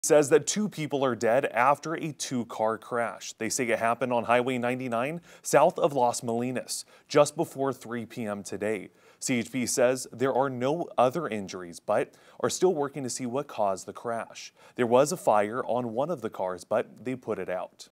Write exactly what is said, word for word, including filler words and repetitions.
Says that two people are dead after a two-car crash. They say it happened on Highway ninety-nine south of Los Molinos just before three p m today. C H P says there are no other injuries, but are still working to see what caused the crash. There was a fire on one of the cars, but they put it out.